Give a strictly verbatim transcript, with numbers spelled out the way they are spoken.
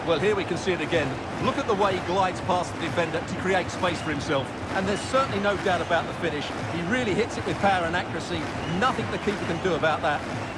Well, here we can see it again. Look at the way he glides past the defender to create space for himself. And there's certainly no doubt about the finish. He really hits it with power and accuracy. Nothing the keeper can do about that.